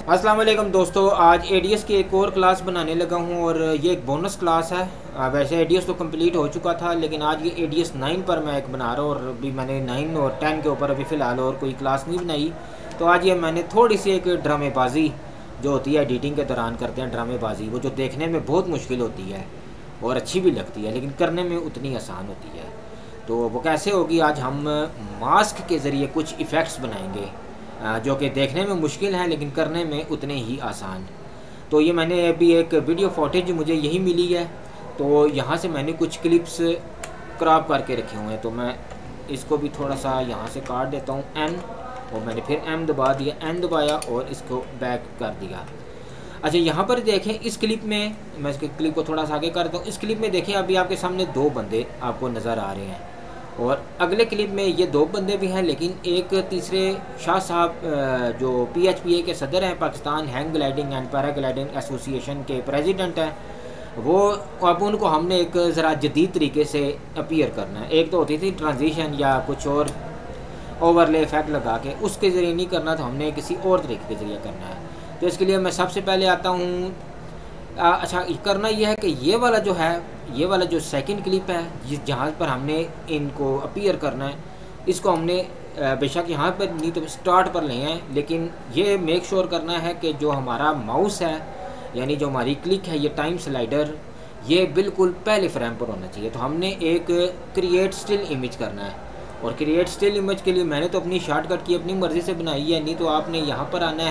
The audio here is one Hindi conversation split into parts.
अस्सलाम वालेकुम दोस्तों, आज एडीएस की एक और क्लास बनाने लगा हूं और ये एक बोनस क्लास है। वैसे एडीएस तो कंप्लीट हो चुका था, लेकिन आज ये एडीएस 9 पर मैं एक बना रहा हूँ और अभी मैंने 9 और 10 के ऊपर अभी फ़िलहाल और कोई क्लास नहीं बनाई। तो आज ये मैंने थोड़ी सी एक ड्रामेबाजी जो होती है एडिटिंग के दौरान करते हैं, ड्रामेबाजी, वो जो देखने में बहुत मुश्किल होती है और अच्छी भी लगती है, लेकिन करने में उतनी आसान होती है। तो वो कैसे होगी, आज हम मास्क के ज़रिए कुछ इफ़ेक्ट्स बनाएंगे जो कि देखने में मुश्किल है लेकिन करने में उतने ही आसान। तो ये मैंने अभी एक वीडियो फुटेज मुझे यही मिली है, तो यहाँ से मैंने कुछ क्लिप्स क्रॉप करके रखे हुए हैं। तो मैं इसको भी थोड़ा सा यहाँ से काट देता हूँ एन, और मैंने फिर एम दबा दिया, एन दबाया और इसको बैक कर दिया। अच्छा, यहाँ पर देखें इस क्लिप में, मैं इसके क्लिप को थोड़ा सा आगे करता हूँ। इस क्लिप में देखें अभी आपके सामने दो बंदे आपको नज़र आ रहे हैं और अगले क्लिप में ये दो बंदे भी हैं, लेकिन एक तीसरे शाह साहब जो PHPA के सदर हैं, Pakistan hang gliding and paragliding association के प्रेसिडेंट हैं, वो अब उनको हमने एक ज़रा जदीद तरीके से अपीयर करना है। एक तो होती थी ट्रांजिशन या कुछ और ओवरले इफेक्ट लगा के, उसके ज़रिए नहीं करना, तो हमने किसी और तरीके के ज़रिए करना है। तो इसके लिए मैं सबसे पहले आता हूँ। अच्छा, करना यह है कि ये वाला जो है, ये वाला जो सेकंड क्लिप है जिस जहाँ पर हमने इनको अपीयर करना है, इसको हमने बेशक यहाँ पर नहीं तो स्टार्ट पर ले हैं, लेकिन ये मेक श्योर करना है कि जो हमारा माउस है यानी जो हमारी क्लिक है, ये टाइम स्लाइडर, ये बिल्कुल पहले फ्रेम पर होना चाहिए। तो हमने एक क्रिएट स्टिल इमेज करना है, और क्रिएट स्टिल इमेज के लिए मैंने तो अपनी शॉर्टकट की अपनी मर्ज़ी से बनाई है, नहीं तो आपने यहाँ पर आना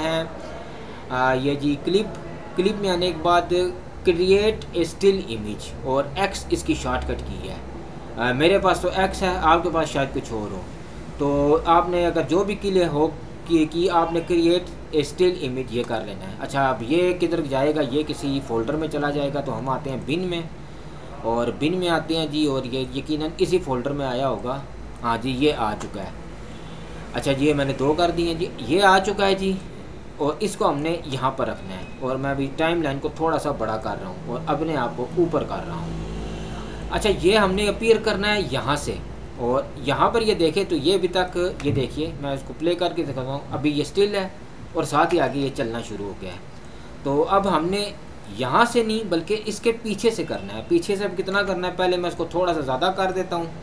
है ये जी क्लिप में आने के बाद क्रिएट ए स्टिल इमेज और एक्स इसकी शॉर्टकट की है। मेरे पास तो एक्स है, आपके पास शायद कुछ और हो। तो आपने अगर जो भी किले हो कि आपने क्रिएट ए स्टिल इमेज ये कर लेना है। अच्छा, अब ये किधर जाएगा, ये किसी फोल्डर में चला जाएगा। तो हम आते हैं बिन में, और बिन में आते हैं जी, और ये यकीनन इसी फोल्डर में आया होगा। हाँ जी, ये आ चुका है। अच्छा जी, ये मैंने दो कर दिए जी, ये आ चुका है जी, और इसको हमने यहाँ पर रखना है। और मैं अभी टाइम लाइन को थोड़ा सा बड़ा कर रहा हूँ और अपने आप को ऊपर कर रहा हूँ। अच्छा, ये हमने अपीयर करना है यहाँ से, और यहाँ पर ये देखें तो ये अभी तक, ये देखिए मैं इसको प्ले करके दिखाता हूँ, अभी ये स्टिल है और साथ ही आगे ये चलना शुरू हो गया है। तो अब हमने यहाँ से नहीं बल्कि इसके पीछे से करना है। पीछे से अब कितना करना है, पहले मैं इसको थोड़ा सा ज़्यादा कर देता हूँ।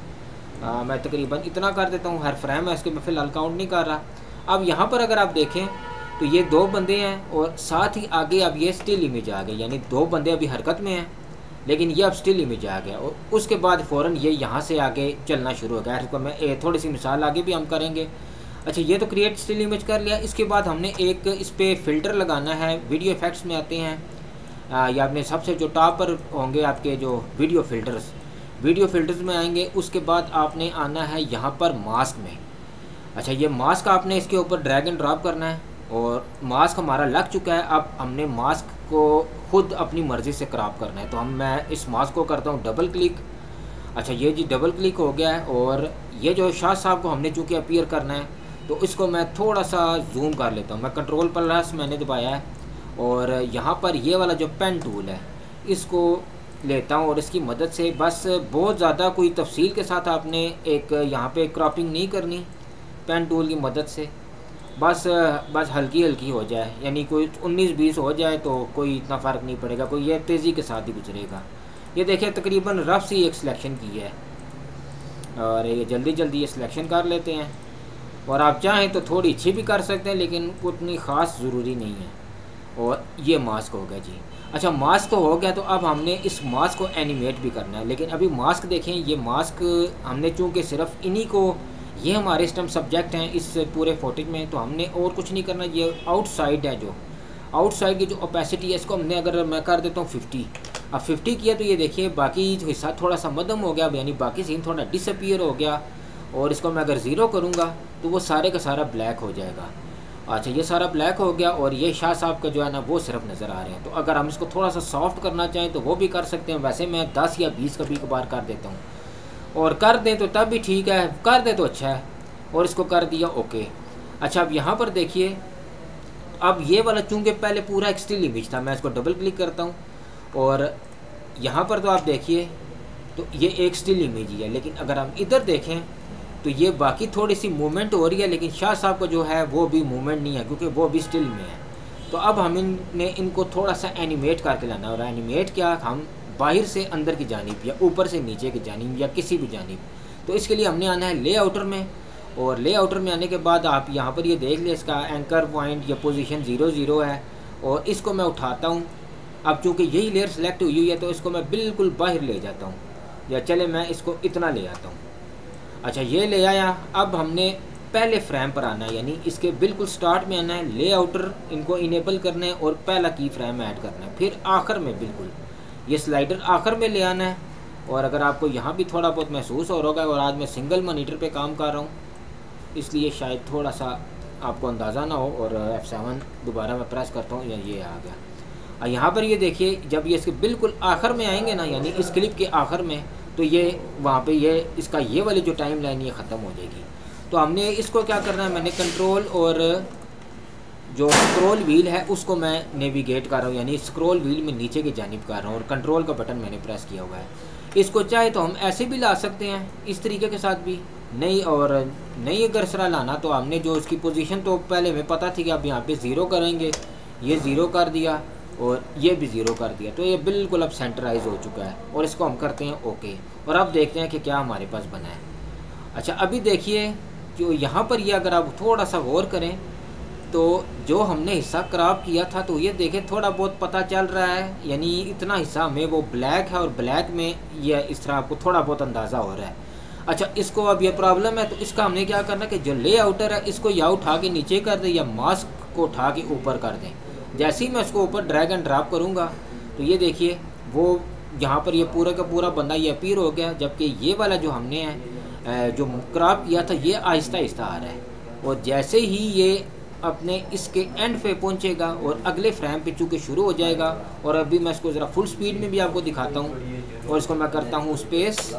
मैं तकरीबन इतना कर देता हूँ, हर फ्रेम है इसके मैं फ़िलहाल काउंट नहीं कर रहा। अब यहाँ पर अगर आप देखें तो ये दो बंदे हैं और साथ ही आगे अब ये स्टिल इमेज आ गई, यानी दो बंदे अभी हरकत में हैं लेकिन ये अब स्टिल इमेज आ गया, और उसके बाद फ़ौरन ये यहाँ से आगे चलना शुरू हो गया। इसको मैं थोड़ी सी मिसाल आगे भी हम करेंगे। अच्छा, ये तो क्रिएट स्टिल इमेज कर लिया। इसके बाद हमने एक इस पर फ़िल्टर लगाना है। वीडियो इफेक्ट्स में आते हैं, या आपने सबसे जो टॉप पर होंगे आपके जो वीडियो फ़िल्टर्स में आएंगे। उसके बाद आपने आना है यहाँ पर मास्क में। अच्छा, ये मास्क आपने इसके ऊपर ड्रैग एंड ड्रॉप करना है, और मास्क हमारा लग चुका है। अब हमने मास्क को खुद अपनी मर्ज़ी से क्रॉप करना है। तो मैं इस मास्क को करता हूँ डबल क्लिक। अच्छा, ये जी डबल क्लिक हो गया है, और ये जो शाह साहब को हमने चूँकि अपीयर करना है, तो इसको मैं थोड़ा सा जूम कर लेता हूँ। मैं कंट्रोल प्लस मैंने दबाया है, और यहाँ पर ये वाला जो पेन टूल है इसको लेता हूँ, और इसकी मदद से बस बहुत ज़्यादा कोई तफसील के साथ आपने एक यहाँ पे क्रॉपिंग नहीं करनी, पेन टूल की मदद से बस हल्की हल्की हो जाए, यानी कोई 19-20 हो जाए तो कोई इतना फ़र्क नहीं पड़ेगा, कोई ये तेज़ी के साथ ही गुजरेगा। ये देखिए तकरीबन रफ सी एक सिलेक्शन की है, और ये जल्दी जल्दी ये सिलेक्शन कर लेते हैं। और आप चाहें तो थोड़ी अच्छी भी कर सकते हैं, लेकिन उतनी ख़ास ज़रूरी नहीं है। और ये मास्क हो गया जी। अच्छा, मास्क तो हो गया, तो अब हमने इस मास्क को एनिमेट भी करना है। लेकिन अभी मास्क देखें, ये मास्क हमने चूँकि सिर्फ इन्हीं को, ये हमारे स्टम सब्जेक्ट हैं इस पूरे फोटेज में, तो हमने और कुछ नहीं करना। ये आउटसाइड है, जो आउटसाइड की जो ओपेसिटी है इसको हमने, अगर मैं कर देता हूँ 50, अब 50 किया तो ये देखिए बाकी जो हिस्सा थोड़ा सा मदम हो गया, यानी बाकी सीन थोड़ा डिसअपीयर हो गया। और इसको मैं अगर ज़ीरो करूँगा तो वो सारे का सारा ब्लैक हो जाएगा। अच्छा, ये सारा ब्लैक हो गया, और ये शाह साहब का जो है ना वो सिर्फ नज़र आ रहे हैं। तो अगर हम इसको थोड़ा सा सॉफ्ट करना चाहें तो वो भी कर सकते हैं। वैसे मैं 10 या 20 कभी कभार कर देता हूँ, और कर दें तो तब भी ठीक है, कर दें तो अच्छा है। और इसको कर दिया ओके। अच्छा, अब यहाँ पर देखिए, अब ये वाला चूँकि पहले पूरा एक स्टिल इमेज था, मैं इसको डबल क्लिक करता हूँ, और यहाँ पर तो आप देखिए तो ये एक स्टिल इमेज ही है। लेकिन अगर हम इधर देखें तो ये बाकी थोड़ी सी मूवमेंट हो रही है, लेकिन शाह साहब का जो है वो भी मूवमेंट नहीं है, क्योंकि वो भी स्टिल में है। तो अब हमने इनको थोड़ा सा एनिमेट करके लाना है। और एनिमेट क्या, हम बाहर से अंदर की जानिब या ऊपर से नीचे की जानिब या किसी भी जानिब। तो इसके लिए हमने आना है लेआउटर में, और लेआउटर में आने के बाद आप यहाँ पर ये देख लें इसका एंकर पॉइंट या पोजीशन 00 है, और इसको मैं उठाता हूँ। अब चूँकि यही लेयर सेलेक्ट हुई है तो इसको मैं बिल्कुल बाहर ले जाता हूँ, या चले मैं इसको इतना ले आता हूँ। अच्छा, ये ले आया। अब हमने पहले फ्रेम पर आना है, यानी इसके बिल्कुल स्टार्ट में आना है, लेआउटर इनको इनेबल करना है और पहला की फ्रेम ऐड करना है। फिर आखिर में बिल्कुल ये स्लाइडर आखिर में ले आना है। और अगर आपको यहाँ भी थोड़ा बहुत महसूस हो रहा होगा, और आज मैं सिंगल मॉनिटर पे काम कर रहा हूँ इसलिए शायद थोड़ा सा आपको अंदाज़ा ना हो। और F7 दोबारा मैं प्रेस करता हूँ, या ये आ गया। और यहाँ पर ये देखिए, जब ये इसके बिल्कुल आखिर में आएंगे ना, यानी इस क्लिप के आखिर में, तो ये वहाँ पे ये इसका ये वाली जो टाइम लाइन ये ख़त्म हो जाएगी। तो हमने इसको क्या करना है, मैंने कंट्रोल और जो स्क्रॉल व्हील है उसको मैं नेविगेट कर रहा हूँ, यानी स्क्रॉल व्हील में नीचे की जानिब कर रहा हूँ, और कंट्रोल का बटन मैंने प्रेस किया हुआ है। इसको चाहे तो हम ऐसे भी ला सकते हैं, इस तरीके के साथ भी नहीं, और नहीं अगर सरा लाना तो हमने जो इसकी पोजीशन तो पहले हमें पता थी कि अब यहाँ पे 0 करेंगे, ये 0 कर दिया और ये भी 0 कर दिया, तो ये बिल्कुल अब सेंटराइज हो चुका है। और इसको हम करते हैं ओके, और अब देखते हैं कि क्या हमारे पास बना है। अच्छा, अभी देखिए जो यहाँ पर ये अगर आप थोड़ा सा गौर करें तो जो हमने हिस्सा क्रॉप किया था, तो ये देखें थोड़ा बहुत पता चल रहा है, यानी इतना हिस्सा में वो ब्लैक है, और ब्लैक में ये इस तरह आपको थोड़ा बहुत अंदाज़ा हो रहा है। अच्छा, इसको अब ये प्रॉब्लम है, तो इसका हमने क्या करना है कि जो लेआउटर है इसको या उठा के नीचे कर दें, या मास्क को उठा के ऊपर कर दें। जैसे ही मैं इसको ऊपर ड्रैग एंड ड्रॉप करूँगा तो ये देखिए वो यहाँ पर ये पूरा का पूरा बंदा ये अपीयर हो गया, जबकि ये वाला जो हमने जो क्रॉप किया था ये आहिस्ता आहिस्ता आ रहा है। और जैसे ही ये अपने इसके एंड पे पहुंचेगा और अगले फ्रेम पे चूँकि शुरू हो जाएगा, और अभी मैं इसको ज़रा फुल स्पीड में भी आपको दिखाता हूँ, और इसको मैं करता हूँ स्पेस,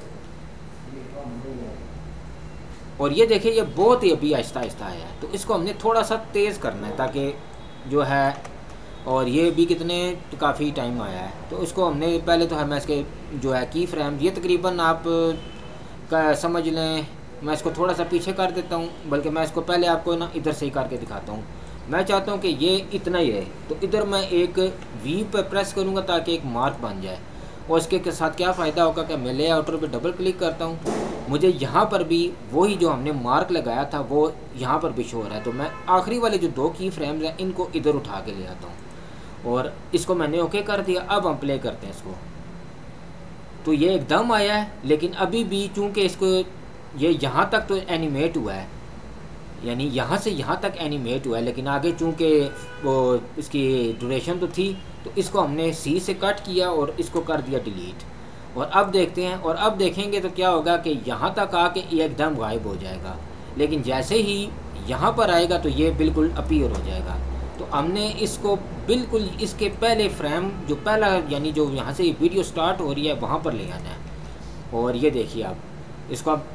और ये देखिए ये बहुत ही अभी आहिस्ता आहिस्ता आया है। तो इसको हमने थोड़ा सा तेज़ करना है ताकि जो है, और ये भी कितने काफ़ी टाइम आया है, तो इसको हमने पहले तो मैं इसके जो है की फ्रेम ये तकरीबन आप का समझ लें, मैं इसको थोड़ा सा पीछे कर देता हूँ, बल्कि मैं इसको पहले आपको ना इधर से ही करके दिखाता हूँ। मैं चाहता हूँ कि ये इतना ही है, तो इधर मैं एक वी पर प्रेस करूँगा ताकि एक मार्क बन जाए। और इसके साथ क्या फ़ायदा होगा कि मैं लेआउटर पे डबल क्लिक करता हूँ, मुझे यहाँ पर भी वही जो हमने मार्क लगाया था वो यहाँ पर भी शो हो रहा है। तो मैं आखिरी वाले जो 2 की फ्रेम्स हैं इनको इधर उठा के ले आता हूँ, और इसको मैंने ओके कर दिया। अब हम प्ले करते हैं इसको, तो ये एकदम आया है, लेकिन अभी भी चूँकि इसको ये यहाँ तक तो एनिमेट हुआ है, यानी यहाँ से यहाँ तक एनिमेट हुआ है, लेकिन आगे चूँकि वो इसकी ड्यूरेशन तो थी, तो इसको हमने सी से कट किया और इसको कर दिया डिलीट। और अब देखते हैं, और अब देखेंगे तो क्या होगा कि यहाँ तक आके ये एकदम गायब हो जाएगा, लेकिन जैसे ही यहाँ पर आएगा तो ये बिल्कुल अपीयर हो जाएगा। तो हमने इसको बिल्कुल इसके पहले फ्रेम जो पहला, यानी जो यहाँ से वीडियो स्टार्ट हो रही है वहाँ पर ले आना है। और ये देखिए आप इसको अब,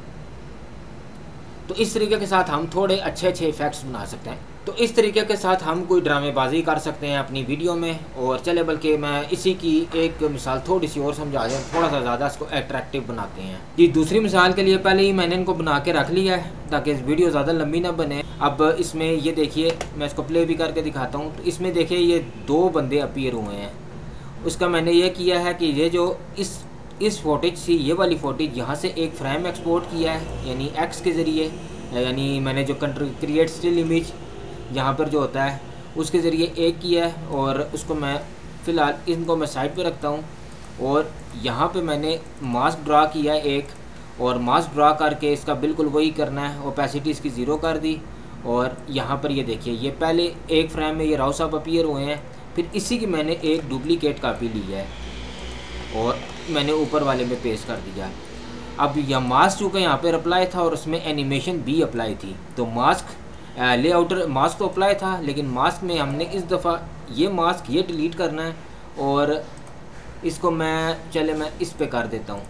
तो इस तरीके के साथ हम थोड़े अच्छे इफ़ेक्ट्स बना सकते हैं। तो इस तरीके के साथ हम कोई ड्रामेबाजी कर सकते हैं अपनी वीडियो में। और चले बल्कि मैं इसी की एक मिसाल थोड़ी सी और समझा दें, थोड़ा सा ज़्यादा इसको अट्रैक्टिव बनाते हैं। जी, दूसरी मिसाल के लिए पहले ही मैंने इनको बना के रख लिया है ताकि इस वीडियो ज़्यादा लंबी ना बने। अब इसमें ये देखिए, मैं इसको प्ले भी करके दिखाता हूँ। तो इसमें देखिए ये 2 बंदे अपीयर हुए हैं। उसका मैंने ये किया है कि ये जो इस फुटेज से ये वाली फुटेज यहाँ से एक फ्रेम एक्सपोर्ट किया है, यानी एक्स के ज़रिए, यानी मैंने जो क्रिएट स्टिल इमेज यहाँ पर जो होता है उसके ज़रिए एक किया है। और उसको मैं फ़िलहाल इनको मैं साइड पे रखता हूँ, और यहाँ पे मैंने मास्क ड्रा किया है एक, और मास्क ड्रा करके इसका बिल्कुल वही करना है, ओपेसिटी इसकी 0 कर दी। और यहाँ पर ये देखिए ये पहले एक फ्रेम में ये राव साहब अपीयर हुए हैं, फिर इसी की मैंने एक डुप्लीकेट कापी ली है और मैंने ऊपर वाले में पेस्ट कर दिया। अब यह मास्क चूँकि यहाँ पर अप्लाई था और उसमें एनिमेशन भी अप्लाई थी, तो मास्क लेआउटर मास्क तो अप्लाई था, लेकिन मास्क में हमने इस दफ़ा ये मास्क ये डिलीट करना है। और इसको मैं इस पे कर देता हूँ।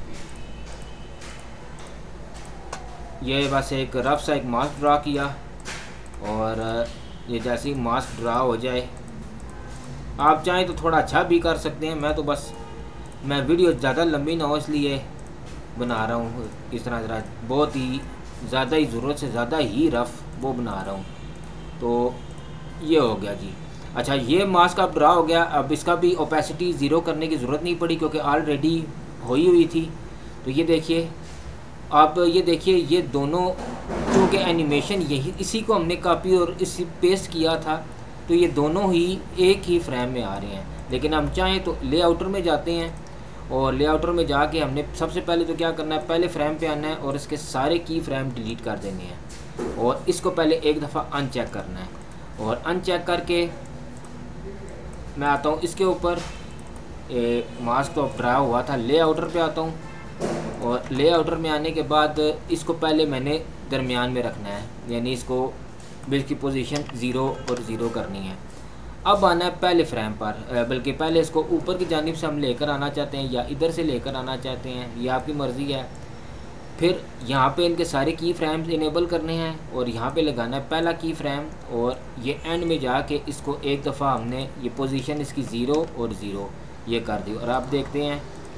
ये बस एक रफ सा एक मास्क ड्रा किया, और ये जैसे ही मास्क ड्रा हो जाए, आप चाहें तो थोड़ा अच्छा भी कर सकते हैं। मैं वीडियो ज़्यादा लंबी ना हो इसलिए बना रहा हूँ इस तरह, बहुत ही ज़्यादा ही ज़रूरत से ज़्यादा ही रफ़ वो बना रहा हूँ। तो ये हो गया जी। अच्छा, ये मास्क अब ड्रा हो गया। अब इसका भी ओपेसिटी ज़ीरो करने की ज़रूरत नहीं पड़ी क्योंकि ऑलरेडी हुई थी। तो ये देखिए, आप ये देखिए, ये दोनों चूँकि एनिमेशन यही इसी को हमने कॉपी और इसी पेस्ट किया था, तो ये दोनों ही एक ही फ्रेम में आ रहे हैं। लेकिन हम चाहें तो लेआउटर में जाते हैं और लेआउटर में जाके हमने सबसे पहले तो क्या करना है, पहले फ्रेम पे आना है और इसके सारे की फ्रेम डिलीट कर देने हैं और इसको पहले एक दफ़ा अनचेक करना है। और अनचेक करके मैं आता हूँ इसके ऊपर, मास्क तो ड्रा हुआ था, लेआउटर पे आता हूँ और लेआउटर में आने के बाद इसको पहले मैंने दरमियान में रखना है, यानी इसको बिल्ड की पोजीशन 0 और 0 करनी है। अब आना है पहले फ्रेम पर, बल्कि पहले इसको ऊपर की जानिब से हम लेकर आना चाहते हैं या इधर से लेकर आना चाहते हैं, ये आपकी मर्ज़ी है। फिर यहाँ पे इनके सारे की फ्रेम्स इनेबल करने हैं और यहाँ पे लगाना है पहला की फ्रेम और ये एंड में जाके इसको एक दफ़ा हमने ये पोजीशन इसकी 0 और 0 ये कर दी और आप देखते हैं,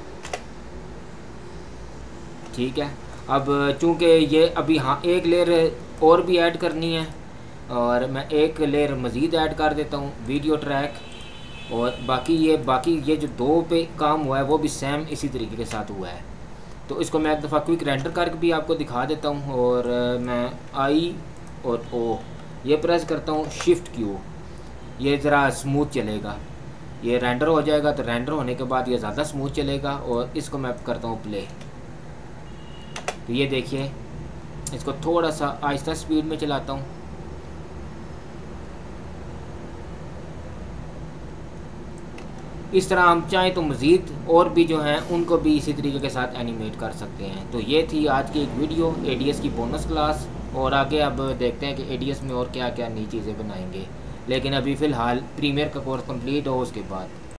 ठीक है। अब चूँकि ये अभी हाँ एक लेयर और भी ऐड करनी है और मैं एक लेयर मज़ीद ऐड कर देता हूँ, वीडियो ट्रैक। और बाकी ये जो 2 पे काम हुआ है वो भी सेम इसी तरीके के साथ हुआ है। तो इसको मैं एक दफ़ा क्विक रेंडर करके भी आपको दिखा देता हूँ। और मैं आई और ओ ये प्रेस करता हूँ, शिफ्ट क्यू, ये ज़रा स्मूथ चलेगा, ये रेंडर हो जाएगा। तो रेंडर होने के बाद ये ज़्यादा स्मूथ चलेगा और इसको मैं करता हूँ प्ले। तो ये देखिए, इसको थोड़ा सा आहिस्ता स्पीड में चलाता हूँ। इस तरह हम चाहें तो मज़ीद और भी जो हैं उनको भी इसी तरीके के साथ एनिमेट कर सकते हैं। तो ये थी आज की एक वीडियो एडीएस की बोनस क्लास, और आगे अब देखते हैं कि एडीएस में और क्या क्या नई चीज़ें बनाएंगे। लेकिन अभी फ़िलहाल प्रीमियर का कोर्स कंप्लीट हो उसके बाद